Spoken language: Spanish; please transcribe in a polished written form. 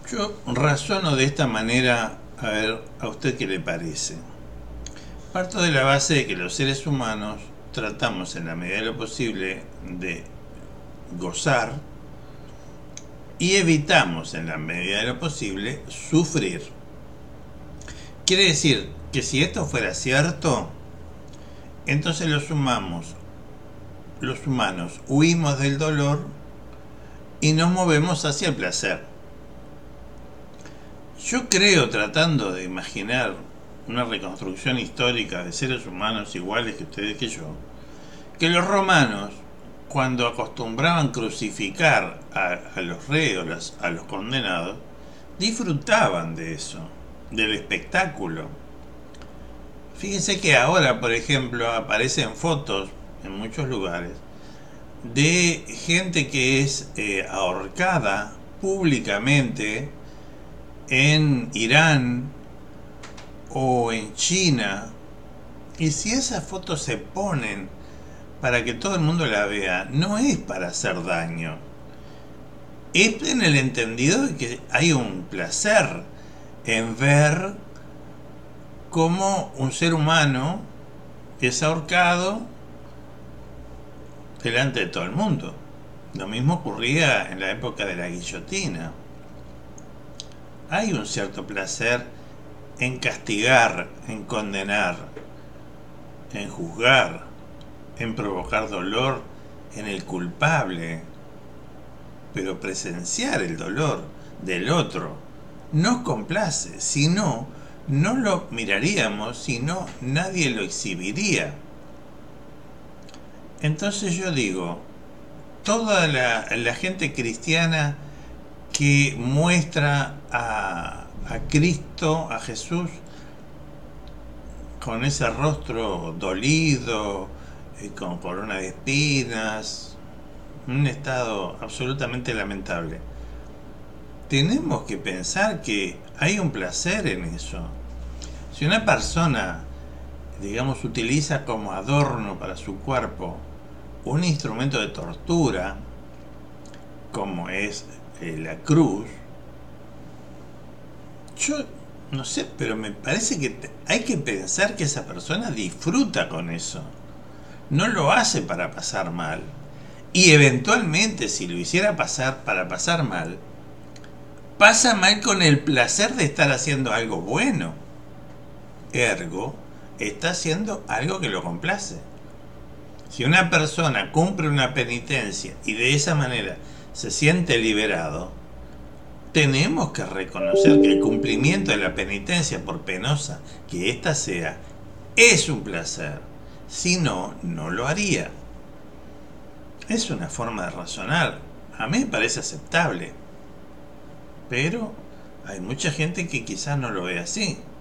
Yo razono de esta manera, a ver, ¿a usted qué le parece? Parto de la base de que los seres humanos tratamos en la medida de lo posible de gozar y evitamos en la medida de lo posible sufrir. Quiere decir que si esto fuera cierto, entonces los humanos huimos del dolor y nos movemos hacia el placer. Yo creo, tratando de imaginar una reconstrucción histórica de seres humanos iguales que ustedes que yo, que los romanos, cuando acostumbraban crucificar a los reos, a los condenados, disfrutaban de eso, del espectáculo. Fíjense que ahora, por ejemplo, aparecen fotos en muchos lugares de gente que es ahorcada públicamente en Irán o en China. Y si esas fotos se ponen para que todo el mundo la vea, no es para hacer daño. Es en el entendido de que hay un placer en ver cómo un ser humano es ahorcado delante de todo el mundo. Lo mismo ocurría en la época de la guillotina. Hay un cierto placer en castigar, en condenar, en juzgar, en provocar dolor en el culpable, pero presenciar el dolor del otro nos complace, si no, no lo miraríamos, si no, nadie lo exhibiría. Entonces yo digo, toda la gente cristiana que muestra a Cristo, a Jesús, con ese rostro dolido, con corona de espinas, un estado absolutamente lamentable. Tenemos que pensar que hay un placer en eso. Si una persona, digamos, utiliza como adorno para su cuerpo un instrumento de tortura, como es la cruz, yo no sé, pero me parece que hay que pensar que esa persona disfruta con eso. No lo hace para pasar mal. Y eventualmente, si lo hiciera pasar para pasar mal, pasa mal con el placer de estar haciendo algo bueno. Ergo, está haciendo algo que lo complace. Si una persona cumple una penitencia y de esa manera se siente liberado, tenemos que reconocer que el cumplimiento de la penitencia, por penosa que ésta sea, es un placer. Si no, no lo haría. Es una forma de razonar. A mí me parece aceptable. Pero hay mucha gente que quizás no lo ve así.